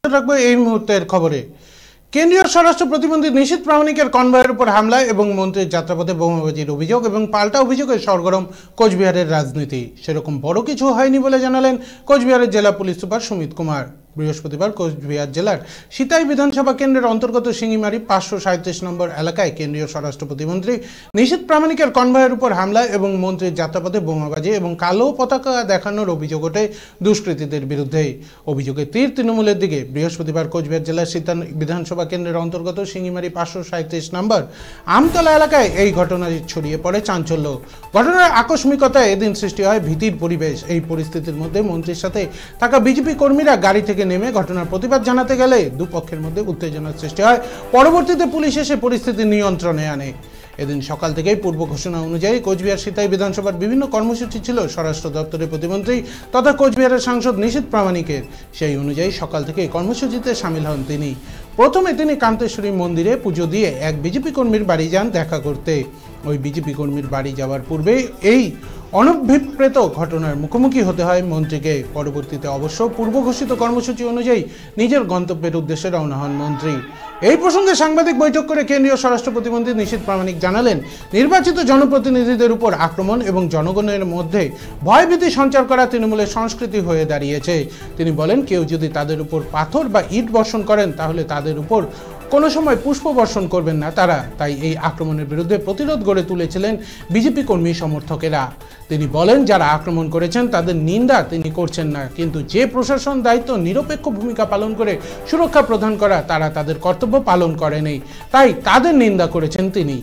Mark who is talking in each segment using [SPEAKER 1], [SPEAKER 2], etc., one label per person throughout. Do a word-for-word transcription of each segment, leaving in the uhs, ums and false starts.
[SPEAKER 1] রাখবো এই মুহূর্তের খবরে। কেন্দ্রীয় স্বরাষ্ট্র প্রতিমন্ত্রী নিশীথ প্রামাণিকের কনভয়ের উপর হামলা এবং মন্ত্রীর যাত্রাপথে বোমাবাজির অভিযোগ এবং পাল্টা অভিযোগে সরগরম কোচবিহারের রাজনীতি। সেরকম বড় কিছু হয়নি বলে জানালেন কোচবিহারের জেলা পুলিশ সুপার সুমিত কুমার। বৃহস্পতিবার কোচবিহার জেলার সিতাই বিধানসভা কেন্দ্রের অন্তর্গত সিঙ্গিমারি পাঁচশো সাঁত্রিশ নম্বর এলাকায় কেন্দ্রীয় স্বরাষ্ট্র প্রতিমন্ত্রী নিশীথ প্রামাণিকের কনভয়ের উপর হামলা এবং মন্ত্রীর যাত্রাপথে বোমাবাজি এবং কালো পতাকা দেখানোর অভিযোগ ওঠে দুষ্কৃতীদের বিরুদ্ধে। অভিযোগে তীর তৃণমূলের দিকে। বৃহস্পতিবার কোচবিহার জেলার সিতাই বিধানসভা কেন্দ্রের অন্তর্গত সিঙ্গিমারি পাঁচশো সাঁত্রিশ নম্বর আমতলা এলাকায় এই ঘটনায় ছড়িয়ে পড়ে চাঞ্চল্য। ঘটনার আকস্মিকতায় এদিন সৃষ্টি হয় ভীতির পরিবেশ। এই পরিস্থিতির মধ্যে মন্ত্রীর সাথে থাকা বিজেপি কর্মীরা গাড়ি থেকে নেমে ঘটনার প্রতিবাদ জানাতে গেলে দুপক্ষের মধ্যে উত্তেজনার সৃষ্টি হয়। পরবর্তীতে পুলিশ এসে পরিস্থিতি নিয়ন্ত্রণে আনে। এদিন সকাল থেকেই পূর্ব ঘোষণা অনুযায়ী কোচবিহার সিতাই বিধানসভার বিভিন্ন কর্মসূচি ছিল স্বরাষ্ট্র দপ্তরের প্রতিমন্ত্রী তথা কোচবিহারের সাংসদ নিশীথ প্রামাণিকের। সেই অনুযায়ী সকাল থেকে কর্মসূচিতে সামিল হন তিনি। প্রথমে তিনি কান্তেশ্বরী মন্দিরে পুজো দিয়ে এক বিজেপি কর্মীর বাড়ি যান দেখা করতে। ওই বিজেপি কর্মীর বাড়ি যাওয়ার পূর্বে এই অনভিপ্রেত ঘটনার মুখোমুখি হতে হয় মন্ত্রীকে। পরবর্তীতে অবশ্য পূর্ব ঘোষিত কর্মসূচি অনুযায়ী নিজের গন্তব্যের উদ্দেশ্যে রওনা হন মন্ত্রী। এই প্রসঙ্গে সাংবাদিক বৈঠক করে কেন্দ্রীয় স্বরাষ্ট্র প্রতিমন্ত্রী নিশীথ প্রামাণিক জানালেন, নির্বাচিত জনপ্রতিনিধিদের উপর আক্রমণ এবং জনগণের মধ্যে ভয়ভীতি সঞ্চার করা তৃণমূলের সংস্কৃতি হয়ে দাঁড়িয়েছে। তিনি বলেন, কেউ যদি তাদের উপর পাথর বা ইট বর্ষণ করেন তাহলে তাদের উপর কোনো সময় পুষ্প বর্ষণ করবেন না তারা। তাই এই আক্রমণের বিরুদ্ধে প্রতিরোধ গড়ে তুলেছিলেন বিজেপি কর্মী সমর্থকেরা। তিনি বলেন, যারা আক্রমণ করেছেন তাদের নিন্দা তিনি করছেন না, কিন্তু যে প্রশাসন দায়িত্ব নিরপেক্ষ ভূমিকা পালন করে সুরক্ষা প্রদান করা তারা তাদের কর্তব্য পালন করেনি, তাই তাদের নিন্দা করেছেন তিনি।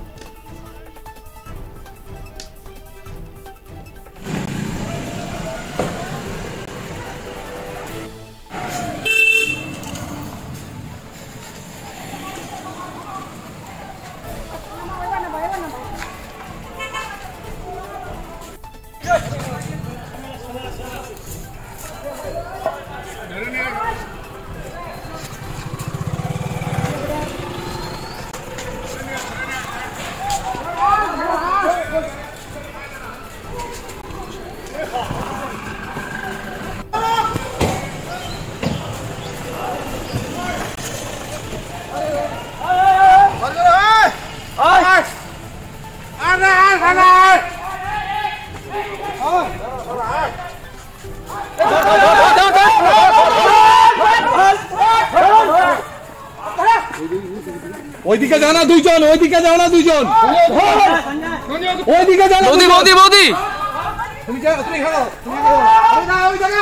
[SPEAKER 2] ওইদিকে যাও না দুইজন, ওইদিকে যাও না দুইজন, ওইদিকে যাও না। মোদি মোদি মোদি তুমি যাও, তুমি খাও, তুমি খাও, ওই না ওই জায়গা।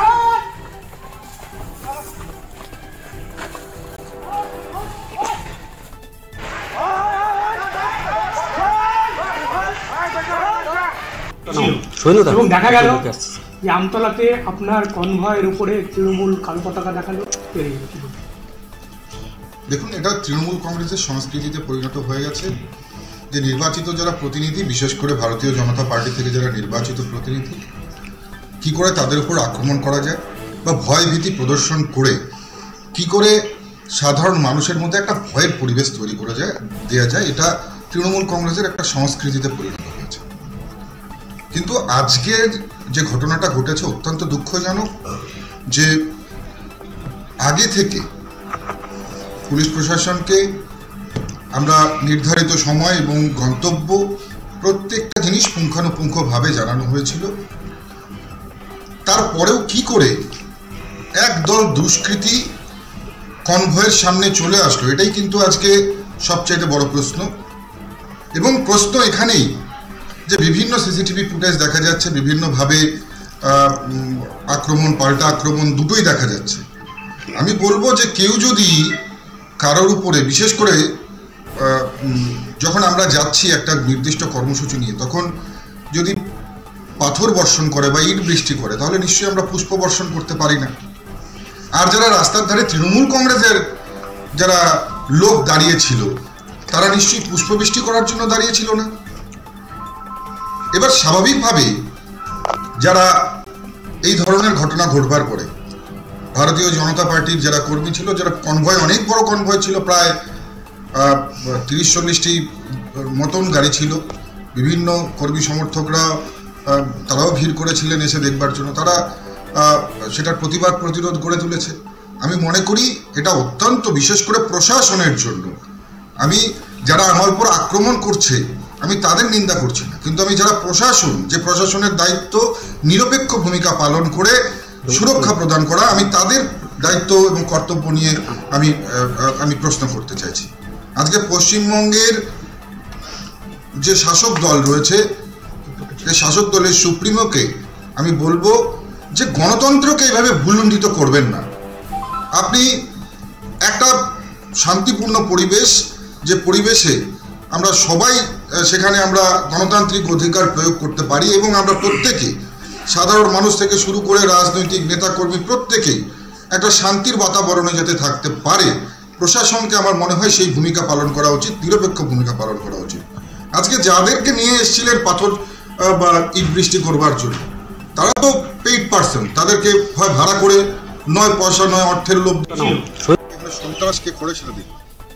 [SPEAKER 3] এবং দেখা গেল যে আমতলাতে আপনার কনভয়ের উপরে তৃণমূল কালো পতাকা দেখালো।
[SPEAKER 4] দেখুন, এটা তৃণমূল কংগ্রেসের সংস্কৃতিতে পরিণত হয়ে গেছে যে নির্বাচিত যারা প্রতিনিধি, বিশেষ করে ভারতীয় জনতা পার্টি থেকে যারা নির্বাচিত প্রতিনিধি, কি করে তাদের উপর আক্রমণ করা যায় বা ভয় ভীতি প্রদর্শন করে কি করে সাধারণ মানুষের মধ্যে একটা ভয়ের পরিবেশ তৈরি করে যায় দেওয়া যায়, এটা তৃণমূল কংগ্রেসের একটা সংস্কৃতিতে পরিণত হয়েছে। কিন্তু আজকের যে ঘটনাটা ঘটেছে অত্যন্ত দুঃখজনক, যে আগে থেকে পুলিশ প্রশাসনকে আমরা নির্ধারিত সময় এবং গন্তব্য প্রত্যেকটা জিনিস পুঙ্খানুপুঙ্খভাবে জানানো হয়েছিল। তারপরেও কি করে একদল দুষ্কৃতী কনভয়ের সামনে চলে আসলো, এটাই কিন্তু আজকে সবচাইতে বড় প্রশ্ন। এবং প্রশ্ন এখানেই যে বিভিন্ন সিসিটিভি ফুটেজ দেখা যাচ্ছে, বিভিন্নভাবে আক্রমণ, পাল্টা আক্রমণ দুটোই দেখা যাচ্ছে। আমি বলবো যে কেউ যদি কারোর উপরে, বিশেষ করে যখন আমরা যাচ্ছি একটা নির্দিষ্ট কর্মসূচি নিয়ে, তখন যদি পাথর বর্ষণ করে বা ইট বৃষ্টি করে তাহলে নিশ্চয়ই আমরা পুষ্প বর্ষণ করতে পারি না। আর যারা রাস্তার ধারে তৃণমূল কংগ্রেসের যারা লোক দাঁড়িয়েছিল তারা নিশ্চয়ই পুষ্পবৃষ্টি করার জন্য দাঁড়িয়েছিল না। এবার স্বাভাবিকভাবেই যারা এই ধরনের ঘটনা ঘটবার পরে ভারতীয় জনতা পার্টির যারা কর্মী ছিল, যারা কনভয়, অনেক বড় কনভয় ছিল, প্রায় তিরিশ চল্লিশটি মতন গাড়ি ছিল, বিভিন্ন কর্মী সমর্থকরা তারাও ভিড় করেছিলেন এসে দেখবার জন্য। তারা সেটার প্রতিবাদ প্রতিরোধ গড়ে তুলেছে। আমি মনে করি এটা অত্যন্ত, বিশেষ করে প্রশাসনের জন্য। আমি যারা আমার উপর আক্রমণ করছে আমি তাদের নিন্দা করছি না, কিন্তু আমি যারা প্রশাসন, যে প্রশাসনের দায়িত্ব নিরপেক্ষ ভূমিকা পালন করে সুরক্ষা প্রদান করা, আমি তাদের দায়িত্ব এবং কর্তব্য নিয়ে আমি আমি প্রশ্ন করতে চাইছি। আজকে পশ্চিমবঙ্গের যে শাসক দল রয়েছে, এই শাসক দলের সুপ্রিমোকে আমি বলবো যে গণতন্ত্রকে এইভাবে ভুলুণ্ঠিত করবেন না। আপনি একটা শান্তিপূর্ণ পরিবেশ, যে পরিবেশে আমরা সবাই সেখানে আমরা গণতান্ত্রিক অধিকার প্রয়োগ করতে পারি এবং আমরা প্রত্যেকে, সাধারণ মানুষ থেকে শুরু করে রাজনৈতিক নেতাকর্মী, প্রত্যেকেই একটা শান্তির বাতাবরণে যাতে থাকতে পারে, প্রশাসনকে আমার মনে হয় সেই ভূমিকা পালন করা উচিত, নিরপেক্ষ ভূমিকা পালন করা উচিত। আজকে যাদেরকে নিয়ে এসেছিলেন পাথর বা ইট বৃষ্টি করবার জন্য, তারা তো পেইড পার্সন, তাদেরকে হয় ভাড়া করে, নয় পয়সা নয় অর্থের লোভ। সন্ত্রাসকে করেছিল দিন।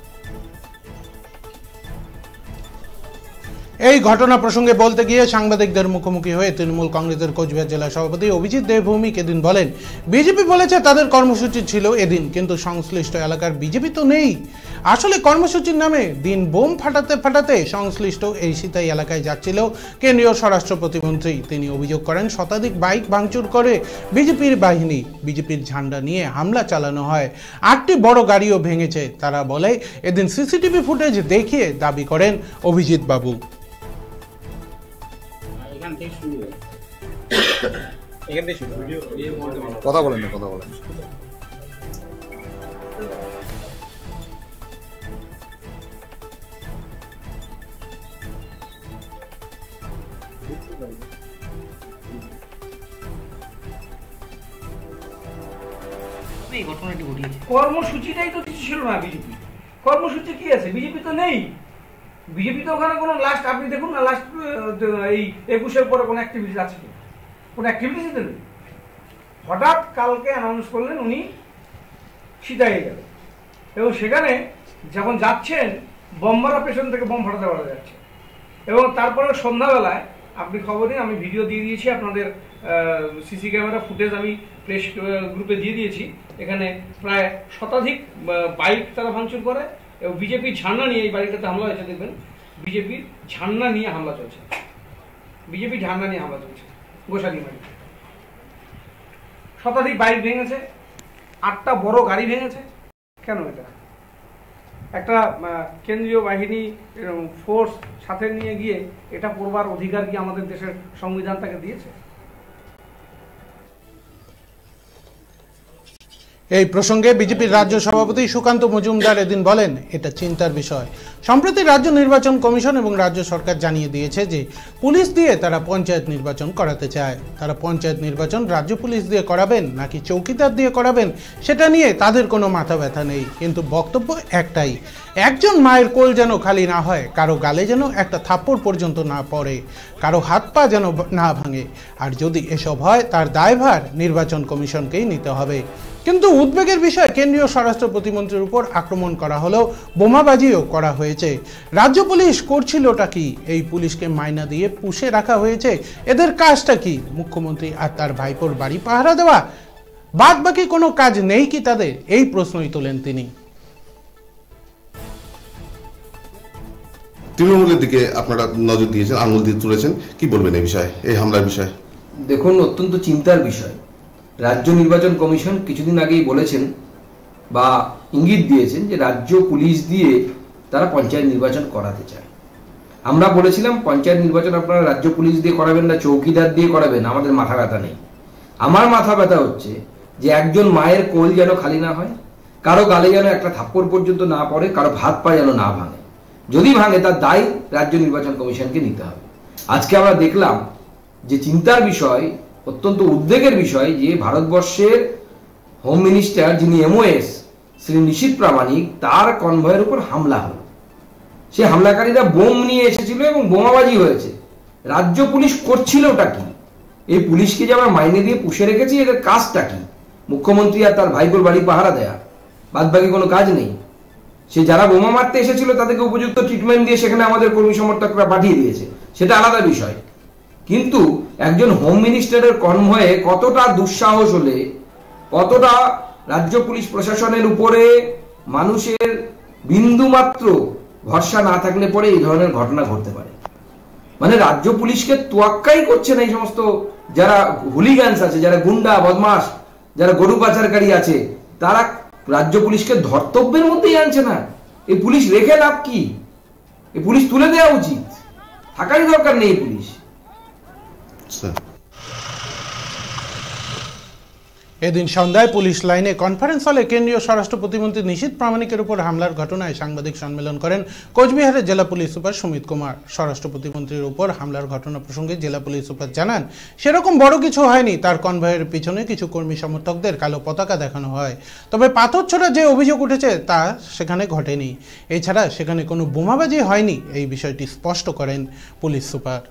[SPEAKER 1] এই ঘটনা প্রসঙ্গে বলতে গিয়ে সাংবাদিকদের মুখোমুখি হয়ে তৃণমূল কংগ্রেসের কোচবিহার জেলা সভাপতি অভিজিৎ দেবভৌমিক এদিন বলেন, বিজেপি বলেছে তাদের কর্মসূচি ছিল এদিন, কিন্তু সংশ্লিষ্ট এলাকার বিজেপি তো নেই। আসলে কর্মসূচির নামে দিন বোম ফাটাতে ফাটাতে সংশ্লিষ্ট এই সিতাই এলাকায় যাচ্ছিল কেন্দ্রীয় স্বরাষ্ট্র প্রতিমন্ত্রী। তিনি অভিযোগ করেন, শতাধিক বাইক ভাঙচুর করে বিজেপির বাহিনী, বিজেপির ঝান্ডা নিয়ে হামলা চালানো হয়, আটটি বড় গাড়িও ভেঙেছে। তারা বলে এদিন সিসিটিভি ফুটেজ দেখিয়ে দাবি করেন অভিজিৎ বাবু।
[SPEAKER 2] কথা বলেন না, কথা বলেন।
[SPEAKER 5] এই ঘটনাটি ঘটিয়েছে।
[SPEAKER 3] কর্মসূচিটাই তো কিছু ছিল না বিজেপি। কর্মসূচি কি আছে? বিজেপি তো নেই। বিজেপি তো ওখানে কোনো লাস্ট, আপনি দেখুন না, লাস্ট এই একুশের পরে কোনো অ্যাক্টিভিটিস আছে কি? কোনো অ্যাক্টিভিটিস তো নেই। হঠাৎ কালকে অ্যানাউন্স করলেন উনি সিতাইয়ে যাবেন, এবং সেখানে যখন যাচ্ছেন বম্বারা পেছন থেকে বম ফাটাতে পারা যাচ্ছে। এবং তারপরে সন্ধ্যাবেলায় আপনি খবর নিন, আমি ভিডিও দিয়ে দিয়েছি আপনাদের, সিসি ক্যামেরা ফুটেজ আমি প্রেস গ্রুপে দিয়ে দিয়েছি। এখানে প্রায় শতাধিক বাইক তারা ভাঙচুর করে এবং বিজেপির ঝান্ডা নিয়ে এই বাড়িটাতে হামলা হয়েছে। দেখবেন বিজেপির ঝান্ডা নিয়ে হামলা চলছে, বিজেপির ঝান্ডা নিয়ে হামলা চলছে গোসানি বাড়ি। শতাধিক বাইক ভেঙেছে, আটটা বড় গাড়ি ভেঙেছে। কেন? এটা একটা কেন্দ্রীয় বাহিনী ফোর্স সাথে নিয়ে গিয়ে এটা করবার অধিকার কি আমাদের দেশের সংবিধান তাকে দিয়েছে?
[SPEAKER 1] এই প্রসঙ্গে বিজেপির রাজ্য সভাপতি সুকান্ত মজুমদার এদিন বলেন, এটা চিন্তার বিষয়। সম্প্রতি রাজ্য নির্বাচন কমিশন এবং রাজ্য সরকার জানিয়ে দিয়েছে যে পুলিশ দিয়ে তারা পঞ্চায়েত নির্বাচন করাতে চায়। তারা পঞ্চায়েত নির্বাচন রাজ্য পুলিশ দিয়ে করাবেন নাকি চৌকিদার দিয়ে করাবেন সেটা নিয়ে তাদের কোনো মাথা ব্যথা নেই, কিন্তু বক্তব্য একটাই, একজন মায়ের কোল যেন খালি না হয়, কারো গালে যেন একটা থাপ্পড় পর্যন্ত না পড়ে, কারো হাত পা যেন না ভাঙে। আর যদি এসব হয় তার দায়ভার নির্বাচন কমিশনকেই নিতে হবে। কিন্তু উদ্বেগের বিষয়, কেন্দ্রীয় স্বরাষ্ট্র প্রতিমন্ত্রীর উপর আক্রমণ করা হলেও বোমাবাজিও করা হয়েছে। রাজ্য পুলিশ করছিলটা কি? এই পুলিশকে মাইনা দিয়ে পুষে রাখা হয়েছে। এদের কাজটা কি? মুখ্যমন্ত্রী আর তার ভাইপোর বাড়ি পাহারা দেওয়া? বাদ বাকি কোনো কাজ নেই কি তাদের? এই প্রশ্নই তোলেন তিনি।
[SPEAKER 6] তৃণমূলের দিকে আপনারা নজর দিয়েছেন, আঙুল দিয়ে তুলেছেন, কি বলবেন এই বিষয়ে, এই হামলার বিষয়ে?
[SPEAKER 7] দেখুন, অত্যন্ত চিন্তার বিষয়। রাজ্য নির্বাচন কমিশন কিছুদিন আগেই বলেছেন বা ইঙ্গিত দিয়েছেন যে রাজ্য পুলিশ দিয়ে তারা পঞ্চায়েত নির্বাচন করাতে চায়। আমরা বলেছিলাম পঞ্চায়েত নির্বাচন আপনারা রাজ্য পুলিশ দিয়ে করাবেন না চৌকিদার দিয়ে করাবেন, আমাদের মাথা ব্যথা নেই। আমার মাথা ব্যথা হচ্ছে যে একজন মায়ের কোল যেন খালি না হয়, কারো গালে যেন একটা থাপ্পড় পর্যন্ত না পড়ে, কারো ভাত পা যেন না ভাঙে। যদি ভাঙে তার দায় রাজ্য নির্বাচন কমিশনকে নিতে হবে। আজকে আমরা দেখলাম যে চিন্তার বিষয়, অত্যন্ত উদ্বেগের বিষয় যে ভারতবর্ষের হোম মিনিস্টার যিনি এমওএস শ্রী নিশীথ প্রামাণিক, তার কনভয়ের উপর হামলা হল। সে হামলাকারীরা বোম নিয়ে এসেছিল এবং বোমাবাজি হয়েছে। রাজ্য পুলিশ করছিলটা কি? এই পুলিশকে যে আমরা মাইনে দিয়ে পুষে রেখেছি, এদের কাজটা কি? মুখ্যমন্ত্রী আর তার ভাইপোর বাড়ি পাহারা দেয়া, বাদ বাকি কোনো কাজ নেই। সে যারা বোমা মারতে এসেছিল তাদেরকে উপযুক্ত ট্রিটমেন্ট দিয়ে সেখানে আমাদের কর্মী সমর্থকরা পাঠিয়ে দিয়েছে, সেটা আলাদা বিষয়। কিন্তু একজন হোম মিনিস্টারের কনভয়ে কতটা দুঃসাহস হলে, কতটা রাজ্য পুলিশ প্রশাসনের উপরে মানুষের বিন্দুমাত্র ভরসা না থাকলে পরে এই ধরনের ঘটনা ঘটতে পারে। মানে রাজ্য পুলিশকে তোয়াক্কাই করছে না এই সমস্ত যারা হুলিগানস আছে, যারা গুন্ডা বদমাস, যারা গরু পাচারকারী আছে, তারা রাজ্য পুলিশকে ধর্তব্যের মধ্যেই আনছে না। এই পুলিশ রেখে লাভ কি? এই পুলিশ তুলে দেওয়া উচিত, থাকারই দরকার নেই পুলিশ।
[SPEAKER 1] এদিন সন্ধ্যায় পুলিশ লাইনে কনফারেন্স হলে কেন্দ্রীয় স্বরাষ্ট্র প্রতিমন্ত্রী নিশীথ প্রামাণিকের উপর হামলার ঘটনায় সাংবাদিক সম্মেলন করেন কোচবিহারের জেলা পুলিশ সুপার সুমিত কুমার। স্বরাষ্ট্র প্রতিমন্ত্রীর উপর হামলার ঘটনা প্রসঙ্গে জেলা পুলিশ সুপার জানান, সেরকম বড় কিছু হয়নি। তার কনভয়ের পিছনে কিছু কর্মী সমর্থকদের কালো পতাকা দেখানো হয়, তবে পাথর ছোড়া যে অভিযোগ উঠেছে তা সেখানে ঘটেনি। এছাড়া সেখানে কোনো বোমাবাজি হয়নি, এই বিষয়টি স্পষ্ট করেন পুলিশ সুপার।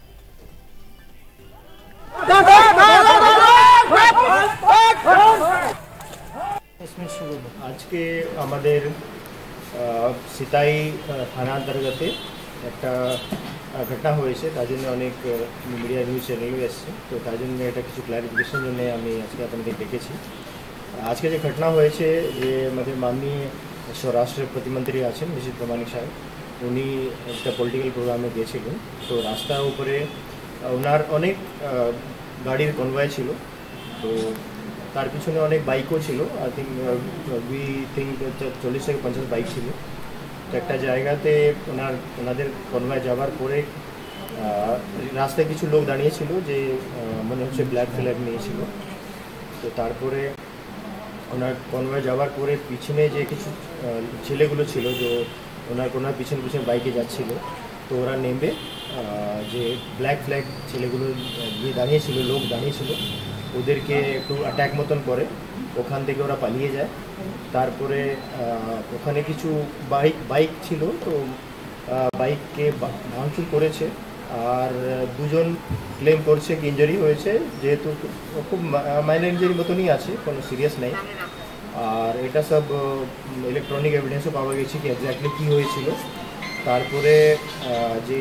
[SPEAKER 8] আজকে আমাদের সিতাই থানা অন্তর্গতে একটা ঘটনা হয়েছে, তার জন্য অনেক মিডিয়া নিউজ চ্যানেলও এসছে, তো তার জন্য এটা কিছু ক্লারিফিকেশন জন্য আমি আজকে আপনাকে ডেকেছি। আজকে যে ঘটনা হয়েছে, যে আমাদের মাননীয় স্বরাষ্ট্র প্রতিমন্ত্রী আছেন নিশীথ প্রামাণিক সাহেব, উনি একটা পলিটিক্যাল প্রোগ্রামে গিয়েছিলেন। তো রাস্তার উপরে ওনার অনেক গাড়ির কনভয় ছিল, তো তার পিছনে অনেক বাইকও ছিল। আই থিঙ্ক উই থিঙ্ক চল্লিশ থেকে পঞ্চাশ বাইক ছিল। তো একটা জায়গাতে ওনার ওনাদের কনভয় যাওয়ার পরে রাস্তায় কিছু লোক দাঁড়িয়েছিল, যে মনে হচ্ছে ব্ল্যাক ফ্ল্যাগ নিয়েছিল। তো তারপরে ওনার কনভয় যাওয়ার পরে পিছনে যে কিছু ছেলেগুলো ছিল, যে ওনার ওনার পিছনে পিছনে বাইকে যাচ্ছিল, তো ওরা নেমে যে ব্ল্যাক ফ্ল্যাগ ছেলেগুলো যে দাঁড়িয়েছিল, লোক দাঁড়িয়েছিল, ওদেরকে একটু অ্যাট্যাক মতন করে ওখান থেকে ওরা পালিয়ে যায়। তারপরে ওখানে কিছু বাইক বাইক ছিল, তো বাইককে ভাঙচুর করেছে। আর দুজন ক্লেম করছে কি ইঞ্জুরি হয়েছে, যেহেতু খুব মাইনর ইঞ্জুরি মতনই আছে, কোনো সিরিয়াস নেই। আর এটা সব ইলেকট্রনিক এভিডেন্সও পাওয়া গেছে কি এক্স্যাক্টলি কী হয়েছিল। তারপরে যে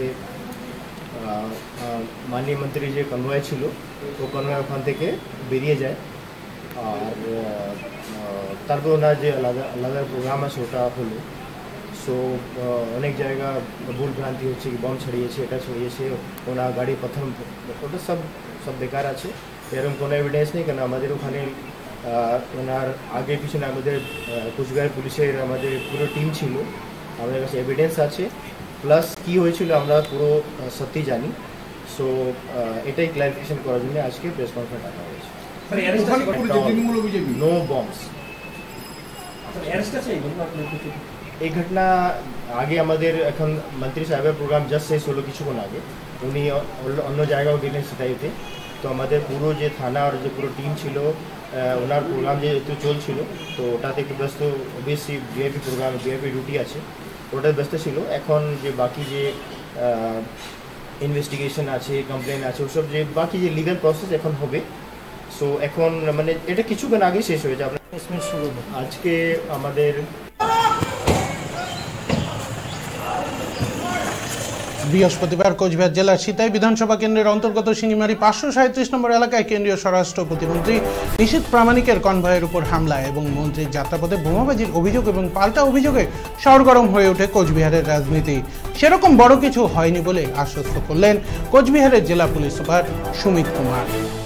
[SPEAKER 8] মাননীয় মন্ত্রী যে কনভয় ছিল, ও কনভয় ওখান থেকে বেরিয়ে যায়। আর তারপর ওনার যে আলাদা আলাদা প্রোগ্রাম আছে ওটা হলো। সো অনেক জায়গা ভুল ভ্রান্তি হচ্ছে কি বম ছড়িয়েছে, এটা ছড়িয়েছে, ওনার গাড়ি প্রথম, ওটা সব সব বেকার আছে, এরকম কোনো এভিডেন্স নেই। কেন আমাদের ওখানে ওনার আগে পিছনে আমাদের কোচবিহার পুলিশের আমাদের পুরো টিম ছিল, আমাদের কাছে এভিডেন্স আছে, প্লাস কী হয়েছিল আমরা পুরো সত্যি জানি। সো এটাই ক্লারিফিকেশন করার জন্য আজকে প্রেস কনফারেন্স ডাকা হয়েছে। No bombs. এই ঘটনা আগে আমাদের এখন মন্ত্রী সাহেবের প্রোগ্রাম জাস্ট শেষ হলো কিছুক্ষণ আগে, উনি অন্য জায়গাও গেলেন সিতাইতে। তো আমাদের পুরো যে থানা আর যে পুরো টিম ছিল, ওনার প্রোগ্রাম যেহেতু চলছিল, তো ওটাতে একটু ব্যস্ত, বেশি ভিআইপি প্রোগ্রাম ভিআইপি ডিউটি আছে, ওটাতে ব্যস্ত ছিল। এখন যে বাকি যে ইনভেস্টিগেশন আছে, কমপ্লেন আছে, ওসব যে বাকি যে লিগাল প্রসেস এখন হবে। সো এখন মানে এটা কিছুক্ষণ আগে শেষ হয়েছে। আপনার আজকে আমাদের
[SPEAKER 1] বৃহস্পতিবার কোচবিহার জেলার সিতাই বিধানসভা কেন্দ্রের অন্তর্গত সিঙ্গিমারি পাঁচশো সাঁত্রিশ নম্বর এলাকায় কেন্দ্রীয় স্বরাষ্ট্র প্রতিমন্ত্রী নিশীথ প্রামাণিকের কনভয়ের উপর হামলা এবং মন্ত্রীর যাত্রাপথে বোমাবাজির অভিযোগ এবং পাল্টা অভিযোগে সরগরম হয়ে ওঠে কোচবিহারের রাজনীতি। সেরকম বড় কিছু হয়নি বলে আশ্বস্ত করলেন কোচবিহারের জেলা পুলিশ সুপার সুমিত কুমার।